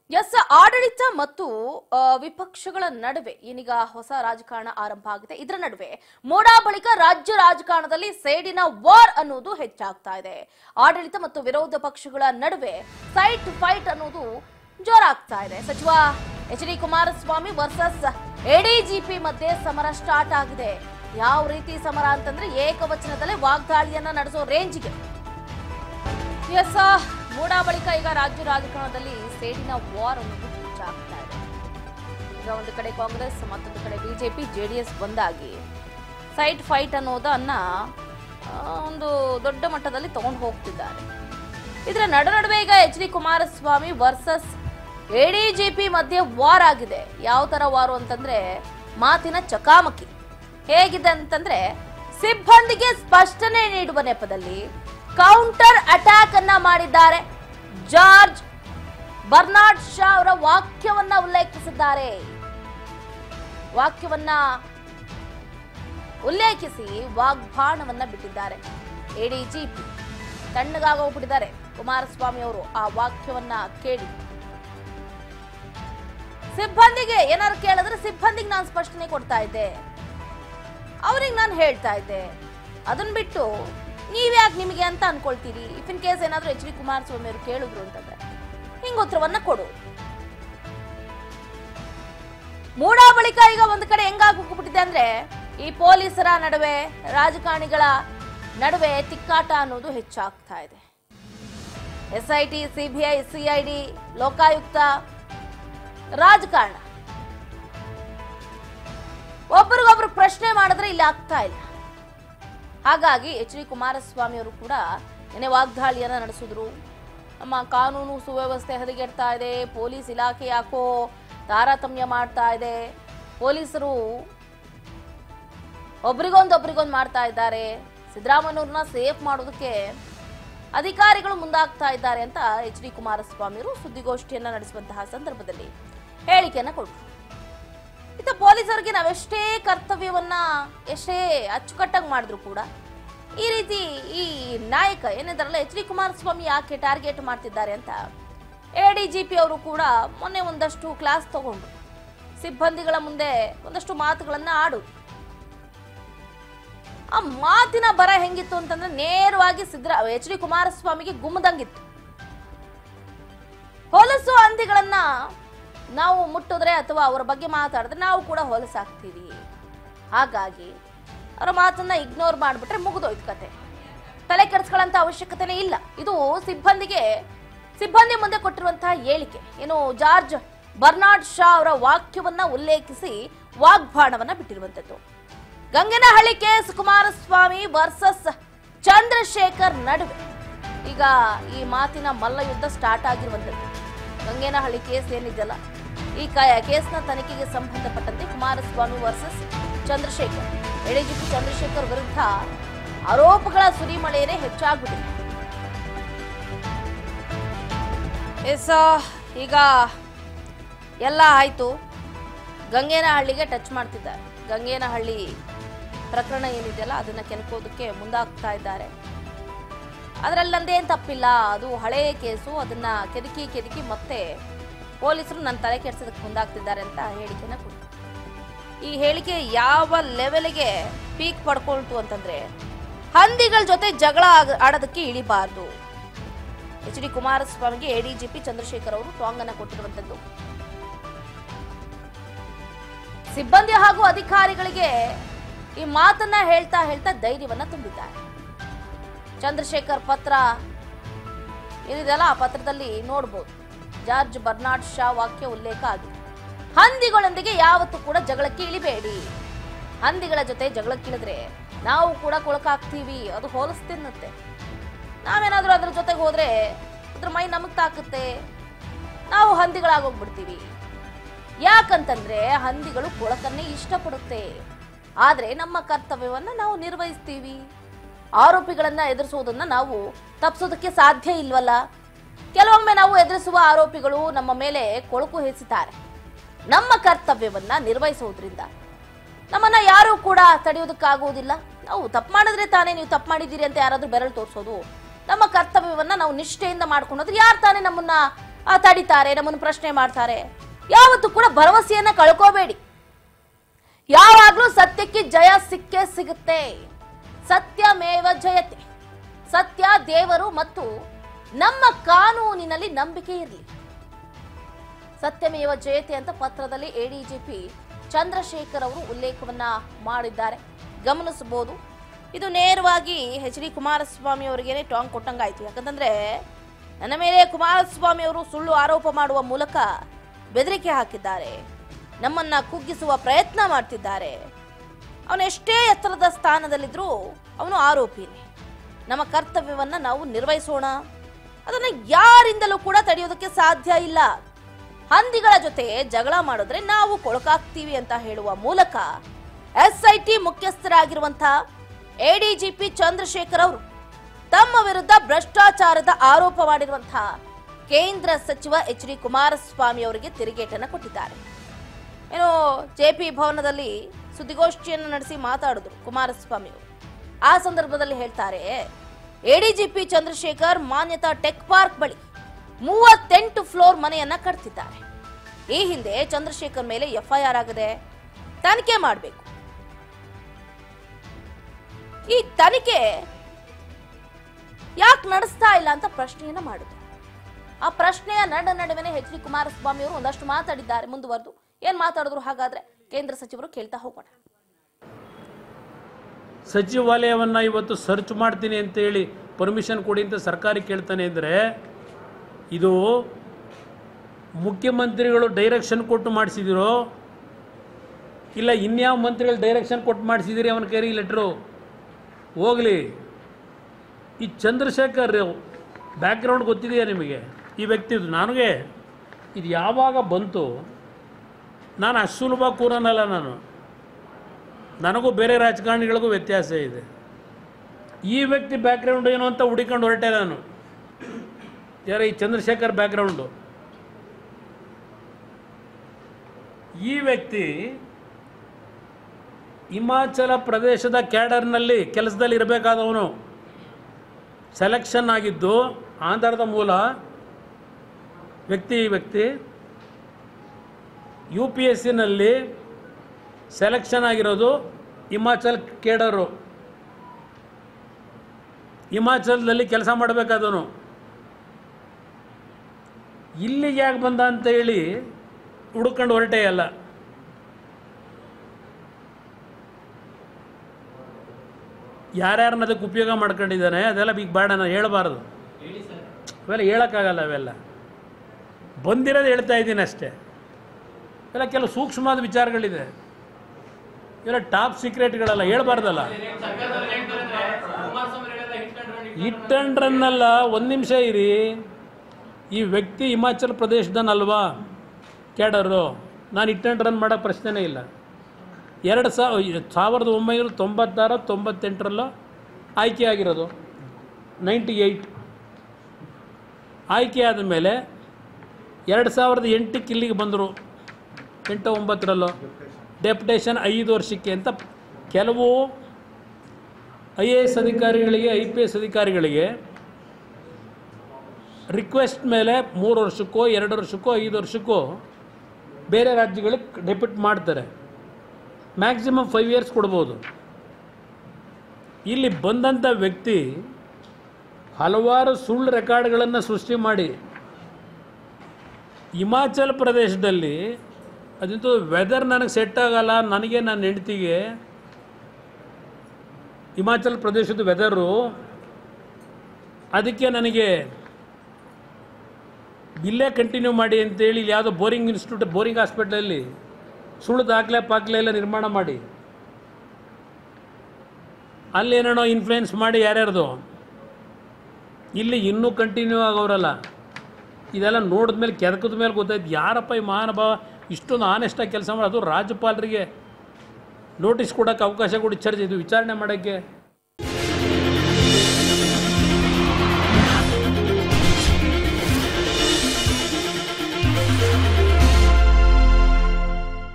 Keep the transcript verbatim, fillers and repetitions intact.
S ಆಡಳಿತ ಮತ್ತು ವಿಪಕ್ಷಗಳ ನಡುವೆ ಏನೀಗ ಹೊಸ ರಾಜಕಾರಣ ಆರಂಭ ಆಗಿದೆ. ಇದರ ನಡುವೆ ಮೋಡಾ ಬಳಿಕ ರಾಜ್ಯ ರಾಜಕಾರಣದಲ್ಲಿ ಸೇಡಿನ ವಾರ್ ಅನ್ನೋದು ಹೆಚ್ಚಾಗ್ತಾ ಇದೆ. ಆಡಳಿತ ಮತ್ತು ವಿರೋಧ ಪಕ್ಷಗಳ ನಡುವೆ ಸೈಟ್ ಫೈಟ್ ಅನ್ನೋದು ಜೋರಾಗ್ತಾ ಇದೆ. ಸಚಿವ H D Kumaraswamy versus ADGP ಮಧ್ಯೆ ಸಮರ ಸ್ಟಾರ್ಟ್ ಆಗಿದೆ. ಯಾವ ರೀತಿ ಸಮರ ಅಂತಂದ್ರೆ ಏಕವಚನದಲ್ಲೇ ವಾಗ್ದಾಳಿಯನ್ನ ನಡೆಸೋ ರೇಂಜ್ಗೆ. ಎಸ್ ಮೋಡಾ ಬಳಿಕ ಈಗ ರಾಜ್ಯ ರಾಜಕಾರಣದಲ್ಲಿ ಸೇಡಿನ ವಾರ್ ಅನ್ನೋದು ಹೆಚ್ಚಾಗ್ತಾ ಇದೆ. ಈಗ ಒಂದು ಕಡೆ ಕಾಂಗ್ರೆಸ್, ಮತ್ತೊಂದು ಕಡೆ ಬಿಜೆಪಿ ಜೆಡಿಎಸ್ ಬಂದಾಗಿ ಸೈಟ್ ಫೈಟ್ ಅನ್ನೋದನ್ನ ಒಂದು ದೊಡ್ಡ ಮಟ್ಟದಲ್ಲಿ ತಗೊಂಡು ಹೋಗ್ತಿದ್ದಾರೆ. ಇದರ ನಡು ನಡುವೆ ಈಗ H D Kumaraswamy versus ADGP ಮಧ್ಯೆ ವಾರ್ ಆಗಿದೆ. ಯಾವ ತರ ವಾರು ಅಂತಂದ್ರೆ ಮಾತಿನ ಚಕಾಮಕಿ ಹೇಗಿದೆ ಅಂತಂದ್ರೆ ಸಿಬ್ಬಂದಿಗೆ ಸ್ಪಷ್ಟನೆ ನೀಡುವ ನೆಪದಲ್ಲಿ ಕೌಂಟರ್ ಅಟ್ಯಾಕ್ ಅನ್ನ ಮಾಡಿದ್ದಾರೆ. ಜಾರ್ಜ್ ಬರ್ನಾರ್ಡ್ ಶಾ ಅವರ ವಾಕ್ಯವನ್ನ ಉಲ್ಲೇಖಿಸಿದ್ದಾರೆ. ವಾಕ್ಯವನ್ನ ಉಲ್ಲೇಖಿಸಿ ವಾಗ್ಬಾಣವನ್ನ ಬಿಟ್ಟಿದ್ದಾರೆ. ಎಡಿಜಿಪಿ ತಣ್ಣಗಾಗೋಗ್ಬಿಟ್ಟಿದ್ದಾರೆ ಕುಮಾರಸ್ವಾಮಿ ಅವರು ಆ ವಾಕ್ಯವನ್ನ ಕೇಳಿ. ಸಿಬ್ಬಂದಿಗೆ ಏನಾದ್ರು ಕೇಳಿದ್ರೆ ಸಿಬ್ಬಂದಿಗೆ ನಾನು ಸ್ಪಷ್ಟನೆ ಕೊಡ್ತಾ ಇದ್ದೆ, ಅವ್ರಿಗೆ ನಾನು ಹೇಳ್ತಾ ಇದ್ದೆ, ಅದನ್ನ ಬಿಟ್ಟು ನೀವ್ಯಾಕೆ ನಿಮಗೆ ಅಂತ ಅನ್ಕೊಳ್ತೀರಿ. ಇಫ್ ಇನ್ ಕೇಸ್ ಏನಾದ್ರೂ ಎಚ್ ಡಿ ಕುಮಾರಸ್ವಾಮಿ ಅವರು ಕೇಳಿದ್ರು ಅಂತಂದ್ರೆ ಹಿಂಗ ಉತ್ತರವನ್ನ ಕೊಡು. ಮೂಡಾ ಬಳಿಕ ಈಗ ಒಂದು ಕಡೆ ಹೆಂಗಾಗ್ಬಿಟ್ಟಿದೆ ಅಂದ್ರೆ ಈ ಪೊಲೀಸರ ನಡುವೆ ರಾಜಕಾರಣಿಗಳ ನಡುವೆ ತಿಕ್ಕಾಟ ಅನ್ನೋದು ಹೆಚ್ಚಾಗ್ತಾ ಇದೆ. S I T, CBI, CID, Lokayukta, ರಾಜಕಾರಣ ಒಬ್ಬರಿಗೊಬ್ರು ಪ್ರಶ್ನೆ ಮಾಡಿದ್ರೆ ಇಲ್ಲಿ ಆಗ್ತಾ ಇಲ್ಲ. ಹಾಗಾಗಿ ಎಚ್ ಡಿ ಕುಮಾರಸ್ವಾಮಿ ಅವರು ಕೂಡ ಏನೇ ವಾಗ್ದಾಳಿಯನ್ನ ನಡೆಸಿದ್ರು. ನಮ್ಮ ಕಾನೂನು ಸುವ್ಯವಸ್ಥೆ ಹದಗೆಡ್ತಾ ಇದೆ, ಪೊಲೀಸ್ ಇಲಾಖೆ ಯಾಕೋ ತಾರತಮ್ಯ ಮಾಡ್ತಾ ಇದೆ, ಪೊಲೀಸರು ಒಬ್ರಿಗೊಂದು ಒಬ್ರಿಗೊಂದು ಮಾಡ್ತಾ ಇದ್ದಾರೆ, ಸಿದ್ದರಾಮಯ್ಯವ್ರನ್ನ ಸೇಫ್ ಮಾಡೋದಕ್ಕೆ ಅಧಿಕಾರಿಗಳು ಮುಂದಾಗ್ತಾ ಇದ್ದಾರೆ ಅಂತ ಎಚ್ ಡಿ ಕುಮಾರಸ್ವಾಮಿ ಅವರು ಸುದ್ದಿಗೋಷ್ಠಿಯನ್ನ ನಡೆಸುವಂತಹ ಸಂದರ್ಭದಲ್ಲಿ ಹೇಳಿಕೆಯನ್ನ ಕೊಟ್ಟರು. ಇತ್ತ ಪೊಲೀಸರಿಗೆ ನಾವೆಷ್ಟೇ ಕರ್ತವ್ಯವನ್ನ ಎಷ್ಟೇ ಅಚ್ಚುಕಟ್ಟಾಗಿ ಮಾಡಿದ್ರು ಕೂಡ ಈ ರೀತಿ ಈ ನಾಯಕ ಏನಿದಾರಲ್ಲ ಎಚ್ ಡಿ ಕುಮಾರಸ್ವಾಮಿ ಯಾಕೆ ಟಾರ್ಗೆಟ್ ಮಾಡ್ತಿದ್ದಾರೆ ಅಂತ ಎಡಿಜಿಪಿ ಅವರು ಕೂಡ ಮೊನ್ನೆ ಒಂದಷ್ಟು ಕ್ಲಾಸ್ ತಗೊಂಡು ಸಿಬ್ಬಂದಿಗಳ ಮುಂದೆ ಒಂದಷ್ಟು ಮಾತುಗಳನ್ನ ಆಡು. ಆ ಮಾತಿನ ಬರ ಹೆಂಗಿತ್ತು ಅಂತಂದ್ರೆ ನೇರವಾಗಿ ಸಿದ್ದರಾ ಎಚ್ ಡಿ ಕುಮಾರಸ್ವಾಮಿಗೆ ಗುಮ್ಮದಂಗಿತ್ತು. ಹೊಲಸು ಹಂದಿಗಳನ್ನ ನಾವು ಮುಟ್ಟಿದ್ರೆ ಅಥವಾ ಅವರ ಬಗ್ಗೆ ಮಾತಾಡಿದ್ರೆ ನಾವು ಕೂಡ ಹೊಲಸಾಗ್ತೀವಿ. ಹಾಗಾಗಿ ಅವರ ಮಾತನ್ನ ಇಗ್ನೋರ್ ಮಾಡಿಬಿಟ್ರೆ ಮುಗಿದೋಯ್ತು ಕತೆ, ತಲೆ ಕೆಡಿಸ್ಕೊಳ್ಳೋಂಥ ಅವಶ್ಯಕತೆನೇ ಇಲ್ಲ. ಇದು ಸಿಬ್ಬಂದಿಗೆ ಸಿಬ್ಬಂದಿ ಮುಂದೆ ಕೊಟ್ಟಿರುವಂತಹ ಹೇಳಿಕೆ. ಏನು ಜಾರ್ಜ್ ಬರ್ನಾರ್ಡ್ ಶಾ ಅವರ ವಾಕ್ಯವನ್ನ ಉಲ್ಲೇಖಿಸಿ ವಾಗ್ಬಾಣವನ್ನ ಬಿಟ್ಟಿರುವಂತದ್ದು. ಗಂಗೇನಹಳ್ಳಿ ಕೇಸ್ ಕುಮಾರಸ್ವಾಮಿ ವರ್ಸಸ್ ಚಂದ್ರಶೇಖರ್ ನಡುವೆ ಈಗ ಈ ಮಾತಿನ ಮಲ್ಲ ಯುದ್ಧ ಸ್ಟಾರ್ಟ್ ಆಗಿರುವಂತದ್ದು. ಗಂಗೇನಹಳ್ಳಿ ಕೇಸ್ ಏನಿದೆಯಲ್ಲ, ಈ ಕೇಸ್ನ ತನಿಖೆಗೆ ಸಂಬಂಧಪಟ್ಟಂತೆ ಕುಮಾರಸ್ವಾಮಿ ವರ್ಸಸ್ ಚಂದ್ರಶೇಖರ್, ಎಡಿಜಿಪಿ ಚಂದ್ರಶೇಖರ್ ವಿರುದ್ಧ ಆರೋಪಗಳ ಸುರಿಮಳೆಯೇ ಹೆಚ್ಚಾಗ್ಬಿಟ್ಟಿದೆ. ಎಸ್ ಈಗ ಎಲ್ಲ ಆಯ್ತು, ಗಂಗೇನಹಳ್ಳಿಗೆ ಟಚ್ ಮಾಡ್ತಿದ್ದಾರೆ. ಗಂಗೇನಹಳ್ಳಿ ಪ್ರಕರಣ ಏನಿದೆಯಲ್ಲ ಅದನ್ನ ಕೆಣಕೋದಕ್ಕೆ ಮುಂದಾಗ್ತಾ ಇದ್ದಾರೆ. ಅದರಲ್ಲಿ ನಂದೇನು ತಪ್ಪಿಲ್ಲ, ಅದು ಹಳೆಯ ಕೇಸು, ಅದನ್ನ ಕೆದಕಿ ಕೆದಕಿ ಮತ್ತೆ ಪೊಲೀಸರು ನನ್ನ ತಲೆ ಕೆಡಿಸೋದಕ್ಕೆ ಮುಂದಾಗ್ತಿದ್ದಾರೆ ಅಂತ ಹೇಳಿಕೆನ ಕೊಟ್ಟರು. ಈ ಹೇಳಿಕೆ ಯಾವ ಲೆವೆಲ್ಗೆ ಪೀಕ್ ಪಡ್ಕೊಳ್ತು ಅಂತಂದ್ರೆ ಹಂದಿಗಳ ಜೊತೆ ಜಗಳ ಆಡೋದಕ್ಕೆ ಇಳಿಬಾರ್ದು. ಎಚ್ ಡಿ ಕುಮಾರಸ್ವಾಮಿಗೆ ಎಡಿಜಿಪಿ ಚಂದ್ರಶೇಖರ್ ಅವರು ಟಾಂಗ್ ಅನ್ನ ಕೊಟ್ಟಿರುವಂತದ್ದು. ಸಿಬ್ಬಂದಿ ಹಾಗೂ ಅಧಿಕಾರಿಗಳಿಗೆ ಈ ಮಾತನ್ನ ಹೇಳ್ತಾ ಹೇಳ್ತಾ ಧೈರ್ಯವನ್ನ ತುಂಬಿದ್ದಾರೆ. ಚಂದ್ರಶೇಖರ್ ಪತ್ರ ಏನಿದೆಯಲ್ಲ ಆ ಪತ್ರದಲ್ಲಿ ನೋಡ್ಬೋದು ಜಾರ್ಜ್ ಬರ್ನಾರ್ಡ್ ಶಾ ವಾಕ್ಯ ಉಲ್ಲೇಖ ಆಗಿದೆ. ಹಂದಿಗಳೊಂದಿಗೆ ಯಾವತ್ತೂ ಕೂಡ ಜಗಳಕ್ಕೆ ಇಳಿಬೇಡಿ. ಹಂದಿಗಳ ಜೊತೆ ಜಗಳಕ್ಕೆ ಇಳಿದ್ರೆ ನಾವು ಕೂಡ ಕೊಳಕಾಗ್ತೀವಿ, ಅದು ಹೋಲಿಸ್ ತಿನ್ನುತ್ತೆ. ನಾವೇನಾದ್ರೂ ಅದ್ರ ಜೊತೆಗೆ ಹೋದ್ರೆ ಅದ್ರ ಮೈ ನಮಗ್ ತಾಕುತ್ತೆ, ನಾವು ಹಂದಿಗಳಾಗೋಗ್ಬಿಡ್ತೀವಿ. ಯಾಕಂತಂದ್ರೆ ಹಂದಿಗಳು ಕೊಳಕನ್ನೇ ಇಷ್ಟಪಡುತ್ತೆ. ಆದ್ರೆ ನಮ್ಮ ಕರ್ತವ್ಯವನ್ನ ನಾವು ನಿರ್ವಹಿಸ್ತೀವಿ. ಆರೋಪಿಗಳನ್ನ ಎದುರಿಸುವುದನ್ನ ನಾವು ತಪ್ಪಿಸೋದಕ್ಕೆ ಸಾಧ್ಯ ಇಲ್ವಲ್ಲ. ಕೆಲವೊಮ್ಮೆ ನಾವು ಎದುರಿಸುವ ಆರೋಪಿಗಳು ನಮ್ಮ ಮೇಲೆ ಕೊಳಕು ಹೆಚ್ಚುತ್ತಾರೆ. ನಮ್ಮ ಕರ್ತವ್ಯವನ್ನ ನಿರ್ವಹಿಸುವುದರಿಂದ ನಮ್ಮನ್ನ ಯಾರು ಕೂಡ ತಡೆಯೋದಕ್ಕಾಗುವುದಿಲ್ಲ. ನಾವು ತಪ್ಪು ಮಾಡಿದ್ರೆ ತಾನೇ ನೀವು ತಪ್ಪು ಮಾಡಿದ್ದೀರಿ ಅಂತ ಯಾರಾದ್ರೂ ಬೆರಳು ತೋರಿಸೋದು. ನಮ್ಮ ಕರ್ತವ್ಯವನ್ನ ನಾವು ನಿಷ್ಠೆಯಿಂದ ಮಾಡ್ಕೊಂಡ್ರೆ ಯಾರು ತಾನೇ ನಮ್ಮನ್ನ ಆ, ತಡಿತಾರೆ, ನಮ್ಮನ್ನು ಪ್ರಶ್ನೆ ಮಾಡ್ತಾರೆ. ಯಾವತ್ತೂ ಕೂಡ ಭರವಸೆಯನ್ನ ಕಳ್ಕೋಬೇಡಿ. ಯಾವಾಗ್ಲೂ ಸತ್ಯಕ್ಕೆ ಜಯ ಸಿಕ್ಕೇ ಸಿಗುತ್ತೆ. ಸತ್ಯಮೇವ ಜಯತೆ. ಸತ್ಯ, ದೇವರು ಮತ್ತು ನಮ್ಮ ಕಾನೂನಿನಲ್ಲಿ ನಂಬಿಕೆ ಇರಲಿ. ಸತ್ಯಮೇವ ಜಯತೆ ಅಂತ ಪತ್ರದಲ್ಲಿ ಎಡಿಜಿಪಿ ಚಂದ್ರಶೇಖರ್ ಅವರು ಉಲ್ಲೇಖವನ್ನ ಮಾಡಿದ್ದಾರೆ, ಗಮನಿಸಬಹುದು. ಇದು ನೇರವಾಗಿ ಎಚ್ ಡಿ ಕುಮಾರಸ್ವಾಮಿ ಅವರಿಗೇನೆ ಟಾಂಗ್ ಕೊಟ್ಟಂಗಾಯ್ತು. ಯಾಕಂತಂದ್ರೆ ನನ್ನ ಮೇಲೆ ಕುಮಾರಸ್ವಾಮಿ ಅವರು ಸುಳ್ಳು ಆರೋಪ ಮಾಡುವ ಮೂಲಕ ಬೆದರಿಕೆ ಹಾಕಿದ್ದಾರೆ, ನಮ್ಮನ್ನ ಕುಗ್ಗಿಸುವ ಪ್ರಯತ್ನ ಮಾಡ್ತಿದ್ದಾರೆ. ಅವನು ಎಷ್ಟೇ ಎತ್ತರದ ಸ್ಥಾನದಲ್ಲಿದ್ರೂ ಅವನು ಆರೋಪಿನೇ. ನಮ್ಮ ಕರ್ತವ್ಯವನ್ನ ನಾವು ನಿರ್ವಹಿಸೋಣ, ಅದನ್ನ ಯಾರಿಂದಲೂ ಕೂಡ ತಡೆಯೋದಕ್ಕೆ ಸಾಧ್ಯ ಇಲ್ಲ. ಹಂದಿಗಳ ಜೊತೆ ಜಗಳ ಮಾಡಿದ್ರೆ ನಾವು ಕೊಳಕಾಗ್ತೀವಿ ಅಂತ ಹೇಳುವ ಮೂಲಕ ಎಸ್ಐಟಿ ಮುಖ್ಯಸ್ಥರಾಗಿರುವಂತಹ ಎಡಿಜಿಪಿ ಚಂದ್ರಶೇಖರ್ ಅವರು ತಮ್ಮ ವಿರುದ್ಧ ಭ್ರಷ್ಟಾಚಾರದ ಆರೋಪ ಮಾಡಿರುವಂತಹ ಕೇಂದ್ರ ಸಚಿವ ಎಚ್ ಡಿ ಕುಮಾರಸ್ವಾಮಿ ಅವರಿಗೆ ತಿರುಗೇಟನ್ನು ಕೊಟ್ಟಿದ್ದಾರೆ. ಏನು ಜೆಪಿ ಭವನದಲ್ಲಿ ಸುದ್ದಿಗೋಷ್ಠಿಯನ್ನು ನಡೆಸಿ ಮಾತಾಡಿದ್ರು ಕುಮಾರಸ್ವಾಮಿ ಅವರು. ಆ ಸಂದರ್ಭದಲ್ಲಿ ಹೇಳ್ತಾರೆ, ADGP Chandrashekar Manyata tech park ಬಳಿ ಮೂವತ್ತೆಂಟು ಫ್ಲೋರ್ ಮನೆಯನ್ನ ಕಟ್ತಿದ್ದಾರೆ. ಈ ಹಿಂದೆ ಚಂದ್ರಶೇಖರ್ ಮೇಲೆ ಎಫ್ಐಆರ್ ಆಗಿದೆ, ತನಿಖೆ ಮಾಡಬೇಕು. ಈ ತನಿಖೆ ಯಾಕೆ ನಡೆಸ್ತಾ ಇಲ್ಲ ಅಂತ ಪ್ರಶ್ನೆಯನ್ನ ಮಾಡಿದ್ರು. ಆ ಪ್ರಶ್ನೆಯ ನಡ ನಡುವೆನೆ ಎಚ್ ಡಿ ಕುಮಾರಸ್ವಾಮಿ ಅವರು ಒಂದಷ್ಟು ಮಾತಾಡಿದ್ದಾರೆ. ಮುಂದುವರೆದು ಏನ್ ಮಾತಾಡಿದ್ರು ಹಾಗಾದ್ರೆ ಕೇಂದ್ರ ಸಚಿವರು ಕೇಳ್ತಾ ಹೋಗೋಣ. ಸಚಿವಾಲಯವನ್ನ ಇವತ್ತು ಸರ್ಚ್ ಮಾಡ್ತೀನಿ ಅಂತ ಹೇಳಿ ಪರ್ಮಿಷನ್ ಕೊಡಿ ಅಂತ ಸರ್ಕಾರ ಕೇಳ್ತಾನೆ ಇದ್ರೆ, ಇದು ಮುಖ್ಯಮಂತ್ರಿಗಳು ಡೈರೆಕ್ಷನ್ ಕೊಟ್ಟು ಮಾಡಿಸಿದಿರೋ ಇಲ್ಲ ಇನ್ಯಾವ ಮಂತ್ರಿಗಳು ಡೈರೆಕ್ಷನ್ ಕೊಟ್ಟು ಮಾಡಿಸಿದಿರಿ ಅವನ ಕೈರಿ ಲೆಟ್ರು ಹೋಗಲಿ. ಈ ಚಂದ್ರಶೇಖರ್ ಬ್ಯಾಕ್ಗ್ರೌಂಡ್ ಗೊತ್ತಿದೆಯಾ ನಿಮಗೆ? ಈ ವ್ಯಕ್ತಿದು ನನಗೆ ಇದು ಯಾವಾಗ ಬಂತು, ನಾನು ಅಷ್ಟು ಸುಲಭ ಕೂರನಲ್ಲ. ನಾನು ನನಗೂ ಬೇರೆ ರಾಜಕಾರಣಿಗಳಿಗೂ ವ್ಯತ್ಯಾಸ ಇದೆ. ಈ ವ್ಯಕ್ತಿ ಬ್ಯಾಕ್ಗ್ರೌಂಡ್ ಏನು ಅಂತ ಹುಡುಕೊಂಡು ಹೊರಟೆ ನಾನು. ಯಾರ ಈ ಚಂದ್ರಶೇಖರ್ ಬ್ಯಾಕ್ಗ್ರೌಂಡು. ಈ ವ್ಯಕ್ತಿ ಹಿಮಾಚಲ ಪ್ರದೇಶದ ಕ್ಯಾಡರ್ನಲ್ಲಿ ಕೆಲಸದಲ್ಲಿ ಇರಬೇಕಾದವನು. ಸೆಲೆಕ್ಷನ್ ಆಗಿದ್ದು ಆಂಧ್ರದ ಮೂಲ ವ್ಯಕ್ತಿ. ಈ ವ್ಯಕ್ತಿ ಯು ಪಿ ಎಸ್ ಸಿನಲ್ಲಿ ಸೆಲೆಕ್ಷನ್ ಆಗಿರೋದು ಹಿಮಾಚಲ್ ಕೇಡರು. ಹಿಮಾಚಲದಲ್ಲಿ ಕೆಲಸ ಮಾಡಬೇಕಾದವನು. ಇಲ್ಲಿಗೆ ಯಾಕೆ ಬಂದ ಅಂತ ಹೇಳಿ ಹುಡುಕೊಂಡು ಹೊರಟೇ ಅಲ್ಲ. ಯಾರ್ಯಾರನ್ನ ಅದಕ್ಕೆ ಉಪಯೋಗ ಮಾಡ್ಕೊಂಡಿದ್ದಾನೆ ಅದೆಲ್ಲ ಈಗ ಬೇಡ, ನಾನು ಹೇಳಬಾರ್ದು. ಅವೆಲ್ಲ ಹೇಳೋಕ್ಕಾಗಲ್ಲ. ಅವೆಲ್ಲ ಬಂದಿರೋದು ಹೇಳ್ತಾ ಇದ್ದೀನಿ ಅಷ್ಟೇ. ಎಲ್ಲ ಕೆಲವು ಸೂಕ್ಷ್ಮವಾದ ವಿಚಾರಗಳಿದೆ, ಇವೆಲ್ಲ ಟಾಪ್ ಸೀಕ್ರೆಟ್ಗಳಲ್ಲ, ಹೇಳಬಾರ್ದಲ್ಲ. ಹಿಟ್ ಆ್ಯಂಡ್ ರನ್ ಅಲ್ಲ. ಒಂದು ನಿಮಿಷ ಇರಿ. ಈ ವ್ಯಕ್ತಿ ಹಿಮಾಚಲ ಪ್ರದೇಶದನಲ್ವಾ ಕ್ಯಾಡರು. ನಾನು ಹಿಟ್ ಆ್ಯಂಡ್ ರನ್ ಮಾಡೋ ಪ್ರಶ್ನೆನೇ ಇಲ್ಲ. ಎರಡು ಸಾವಿರ ಸಾವಿರದ ಒಂಬೈನೂರ ತೊಂಬತ್ತಾರು ತೊಂಬತ್ತೆಂಟರಲ್ಲೂ ಆಯ್ಕೆ ಆಗಿರೋದು. ನೈಂಟಿ ಏಯ್ಟ್ ಆಯ್ಕೆ ಆದ ಮೇಲೆ ಎರಡು ಸಾವಿರದ ಎಂಟಕ್ಕೆ ಇಲ್ಲಿಗೆ ಬಂದರು. ಎಂಟು ಒಂಬತ್ತರಲ್ಲೂ ಡೆಪ್ಯುಟೇಷನ್ ಐದು ವರ್ಷಕ್ಕೆ ಅಂತ ಕೆಲವು ಐ ಎ ಎಸ್ ಅಧಿಕಾರಿಗಳಿಗೆ, ಐ ಪಿ ಎಸ್ ಅಧಿಕಾರಿಗಳಿಗೆ ರಿಕ್ವೆಸ್ಟ್ ಮೇಲೆ ಮೂರು ವರ್ಷಕ್ಕೋ ಎರಡು ವರ್ಷಕ್ಕೋ ಐದು ವರ್ಷಕ್ಕೋ ಬೇರೆ ರಾಜ್ಯಗಳಿಗೆ ಡೆಪ್ಯೂಟ್ ಮಾಡ್ತಾರೆ. ಮ್ಯಾಕ್ಸಿಮಮ್ ಫೈವ್ ಇಯರ್ಸ್ ಕೊಡ್ಬೋದು. ಇಲ್ಲಿ ಬಂದಂಥ ವ್ಯಕ್ತಿ ಹಲವಾರು ಸುಳ್ಳು ರೆಕಾರ್ಡ್ಗಳನ್ನು ಸೃಷ್ಟಿ ಮಾಡಿ ಹಿಮಾಚಲ ಪ್ರದೇಶದಲ್ಲಿ ಅದಂತೂ ವೆದರ್ ನನಗೆ ಸೆಟ್ ಆಗಲ್ಲ, ನನಗೆ ನನ್ನ ಹೆಂಡತಿಗೆ ಹಿಮಾಚಲ ಪ್ರದೇಶದ ವೆದರು, ಅದಕ್ಕೆ ನನಗೆ ಇಲ್ಲೇ ಕಂಟಿನ್ಯೂ ಮಾಡಿ ಅಂತೇಳಿ ಯಾವುದೋ ಬೋರಿಂಗ್ ಇನ್ಸ್ಟಿಟ್ಯೂಟ್, ಬೋರಿಂಗ್ ಹಾಸ್ಪಿಟ್ಲಲ್ಲಿ ಸುಳ್ಳು ದಾಖಲೆ ಪಾಕ್ಲೆ ಎಲ್ಲ ನಿರ್ಮಾಣ ಮಾಡಿ ಅಲ್ಲೇನೋ ಇನ್ಫ್ಲುಯೆನ್ಸ್ ಮಾಡಿ ಯಾರ್ಯಾರ್ದು ಇಲ್ಲಿ ಇನ್ನೂ ಕಂಟಿನ್ಯೂ ಆಗೋರಲ್ಲ. ಇದೆಲ್ಲ ನೋಡಿದ ಮೇಲೆ ಕೆದಕದ ಮೇಲೆ ಗೊತ್ತಾಯ್ತು ಯಾರಪ್ಪ ಈ ಮಹಾನುಭಾವ ಇಷ್ಟೊಂದು ಆನೆಸ್ಟಾಗಿ ಕೆಲಸ ಮಾಡೋದು. ರಾಜ್ಯಪಾಲರಿಗೆ ನೋಟಿಸ್ ಕೊಡೋಕ್ಕೆ ಅವಕಾಶ ಕೊಡಿ, ಚರ್ಚೆ ಇದು ವಿಚಾರಣೆ ಮಾಡೋಕ್ಕೆ.